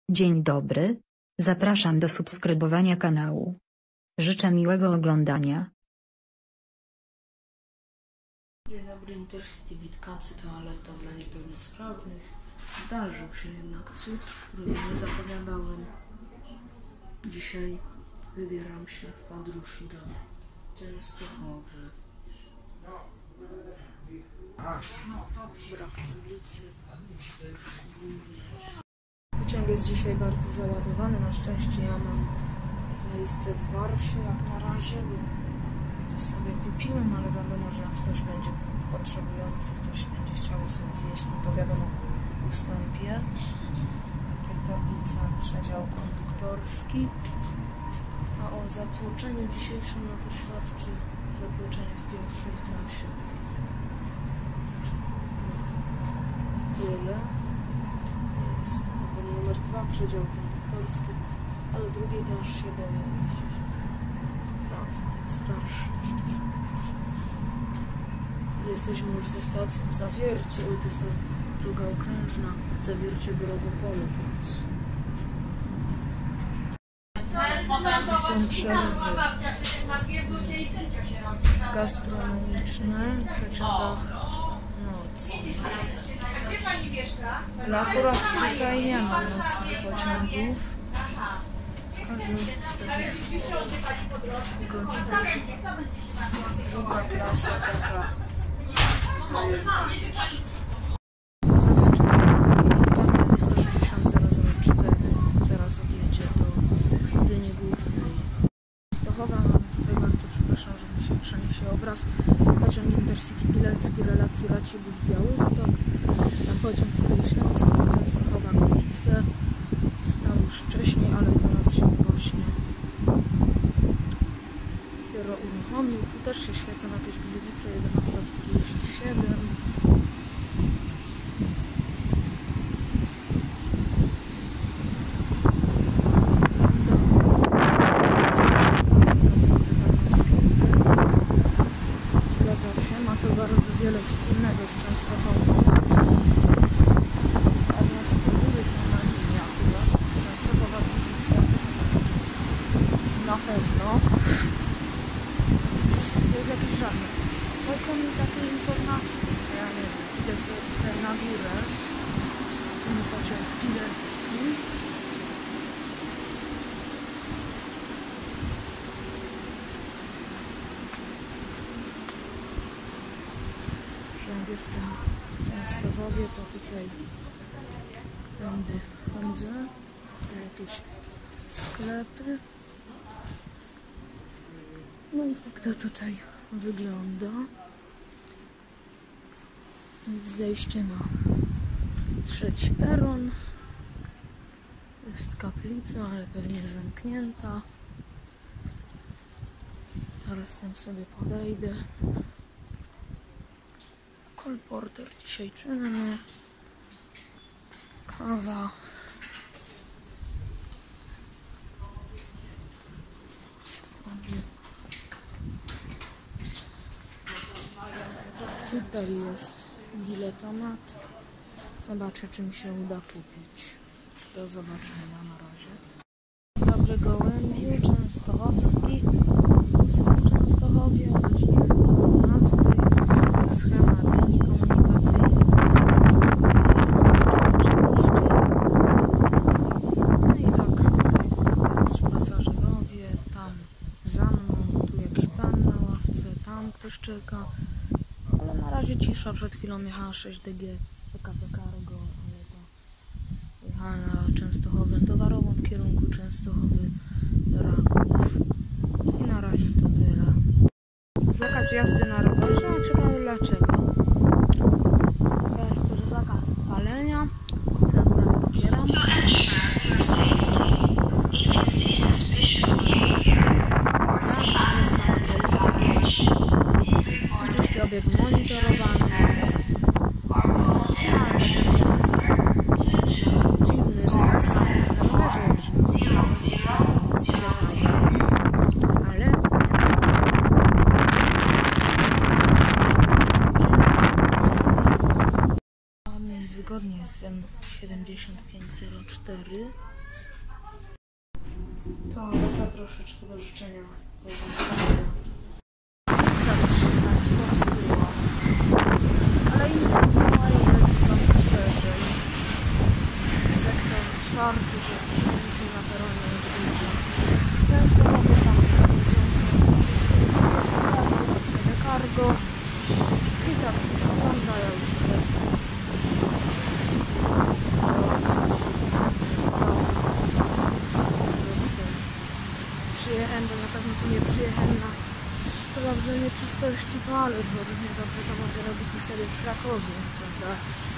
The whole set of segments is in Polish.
Dzień dobry, zapraszam do subskrybowania kanału. Życzę miłego oglądania. Dzień dobry, Intercity Witkacy, toaleta dla niepełnosprawnych. Zdarzył się jednak cud, którego nie zapowiadałem. Dzisiaj wybieram się w podróż do Częstochowy. Brak tablicy głównej. Pociąg jest dzisiaj bardzo załadowany. Na szczęście ja mam miejsce w Warszawie jak na razie, bo coś sobie kupiłem, ale wiadomo, że jak ktoś będzie potrzebujący, ktoś będzie chciał sobie zjeść, no to wiadomo, ustąpię. Tutaj tablica przedział konduktorski, a o zatłoczeniu dzisiejszym no to świadczy zatłoczenie w pierwszej klasie. Tyle. Jest numer 2, przedział konduktorski, ale drugiej to aż się boję jeździć. Prawda, strasznie. Jesteśmy już za stacją Zawiercie, to jest ta druga okrężna, Zawiercie Borowo-Pole teraz. Są przerwy gastronomiczne w pociągach nocnych. Ale akurat tutaj nie ma nocnych pociągów. Druga klasa taka zajęta też. Stacja Częstochowa 260 004 zaraz odjedzie do Gdyni Głównej. Częstochowa, tutaj bardzo przepraszam, że mi się przeniesie obraz. Pociąg Intercity Bilecki relacji Racibórz-Białystok. Na pociąg kolei śląskich Częstochowa-Gliwice. Stał już wcześniej, ale teraz się właśnie dopiero uruchomił. Tu też się świecą jakieś Gliwice, 11:47. Zgadzam się, ma to bardzo wiele wspólnego z Częstochową. Arnowskie góry są na linii akurat. Częstochowa Gliwice. Na pewno. Jest jakiś żadny. Po co mi takie informacje? Ja nie wiem. Idę sobie tutaj na górę. Ten pociąg Pilecki. Jak jestem w Częstochowie, to tutaj tędy chodzę, jakieś sklepy. No i tak to tutaj wygląda. Jest zejście na trzeci peron. Jest kaplica, ale pewnie zamknięta. Zaraz tam sobie podejdę. Kolporter dzisiaj czynny. Kawa. Tutaj jest biletomat. Zobaczę, czy mi się uda kupić. Do zobaczenia na razie. Dobrze, Gołębie, Częstochowski. Jestem w Częstochowie o godzinie 12. Schemat linii komunikacyjnej. Oczywiście. No i tak tutaj pasażerowie, tam za mną, tu jakiś pan na ławce, tam ktoś czeka. Ale na razie cisza, przed chwilą jechała 6DG PKP Cargo, ale to jechała na Częstochowę towarową w kierunku Częstochowy Raków. I na razie to tyle. Zakaz jazdy na rowerze, a ciekawe dlaczego. Jest też zakaz palenia, co akurat popieram. Oczywiście obieg monitorowany. Dziwny, że na rowerze jeździ. Ale wygodnie jest w M7504. Toaleta troszeczkę do życzenia pozostawia. Za coś się tak popsuła. Ale inna bez zastrzeżeń. Sektor 4, to na peronie odbywa. Często mogę tam wrzucenie cargo. I tak to wygląda, ja już sobie załatwić sprawy. Przyjechałem, bo na pewno tu nie przyjechałem na sprawdzenie czystości toalet, bo równie dobrze to mogę robić u siebie w Krakowie, prawda?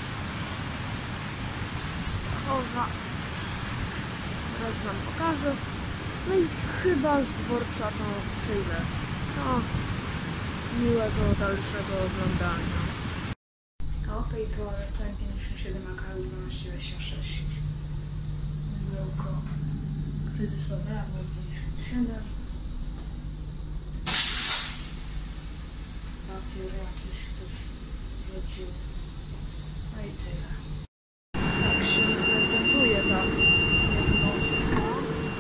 Częstochowa. Teraz wam pokażę. No i chyba z dworca to tyle. To miłego dalszego oglądania. Oto i toaleta M57 AKU 1226. Mydełko kryzysowe M57. Papier jakiś ktoś wrócił. No i tyle. Tak się prezentuje ta jednostka.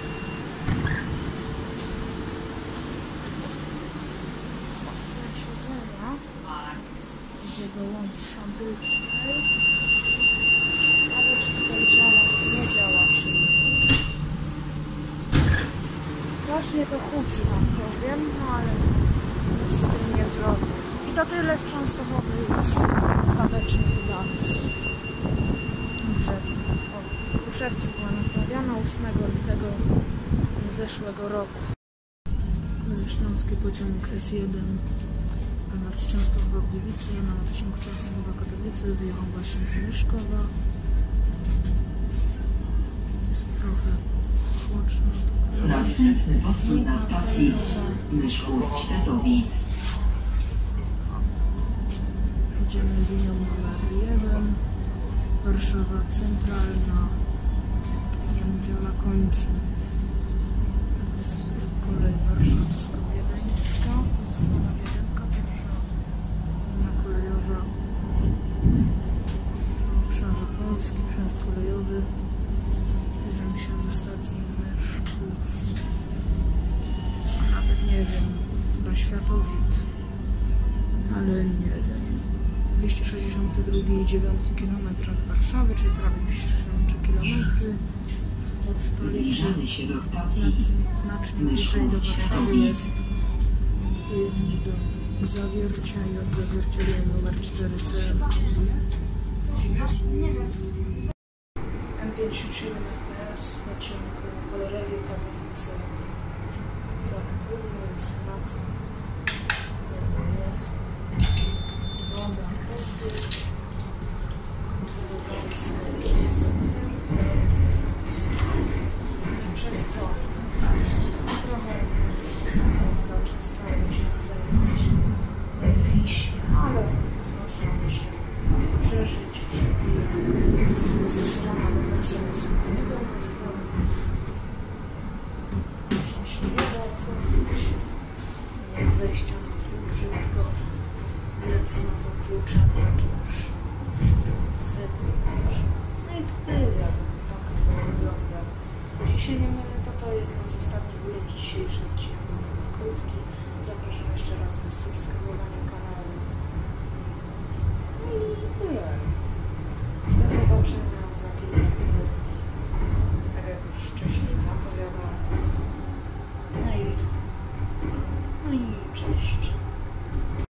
Siedzenia. Gdzie dołączyć fabryczny. Ale czy tutaj działa, nie działa, czy nie. Strasznie to huczy, wam powiem, no ale nic z tym nie zrobię. I to tyle z Częstochowy już ostatecznie chyba. Dobrze. W Kruszewcu była naprawiana 8 lutego zeszłego roku. Śląski pociąg S1 z Częstochowa-Gliwice, ja na odcinku Częstochowa-Katowice, wyjechał właśnie z Myszkowa. Jest trochę chłodzno. Następny postój na stacji Myszków-Światowit. Idziemy linią numer 1. Warszawa Centralna. Nie wiem, gdzie ona kończy. To jest kolej warszawsko-wiedeńska. To jest słona Wiedenka, pierwsza linia kolejowa w obszarze Polski, przejazd kolejowy. Bierzemy się do stacji Myszków. Nawet nie wiem, chyba Światowit, ale nie wiem. 262,9 km od Warszawy, czyli prawie 3 km od stolicy. Zbliżamy się do stacji Znacznie bliżej do Warszawy jest do Zawiercia i od Zawiercia numer 4C. M57 FPS, pociąg Poleregie, Katowice. Głównie już w nocy. Jak to jest? Wygląda często trochę za często wisi, ale można się przeżyć, dostosowana do potrzeby suchego, można się nie da otworzyć, nie wejścia na kluczy, tylko lecą na to kluczem takim już zwykłym. No i to tyle, tak to wygląda. Jeśli się nie mylę, to jedno z ostatnich ujęć dzisiejszych odcinków krótki. Zapraszam jeszcze raz do subskrybowania kanału. No i tyle. Do zobaczenia za kilka tygodni. Tak jak już wcześniej zapowiadałem. No i cześć.